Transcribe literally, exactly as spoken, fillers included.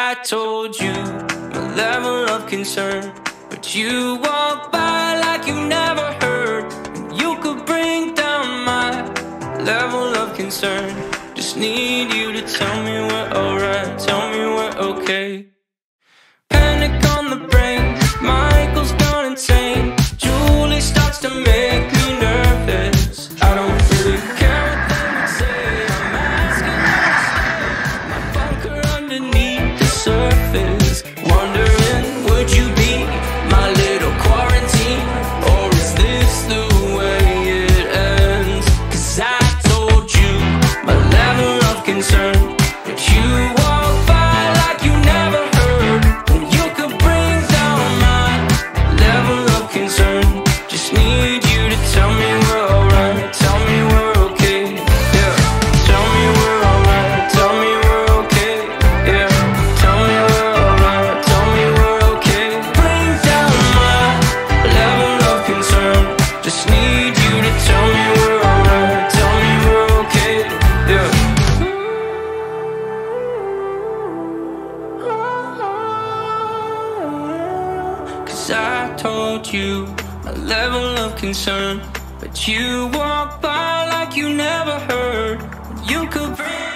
I told you my level of concern, but you walk by like you never heard. And you could bring down my level of concern. Just need you to tell me we're alright, tell me we're okay. Panic on the brain, Michael's gone insane. Julie starts to make me nervous. I don't really care what they would say. I'm asking you to stay. My bunker underneath the surface, wondering, would you be my little quarantine? Or is this the way it ends? Cause I told you my level of concern, but you walk by like you never heard. And you could bring down my level of concern. Just need you to tell me we're alright, tell me we're okay, yeah. Tell me we're alright, tell me we're okay, yeah. Tell me we're alright, tell me we're okay. Bring down my level of concern. Just need you to tell me we're alright, tell me we're okay, yeah. Cause I told you my level of concern, but you walk by like you never heard. You could bring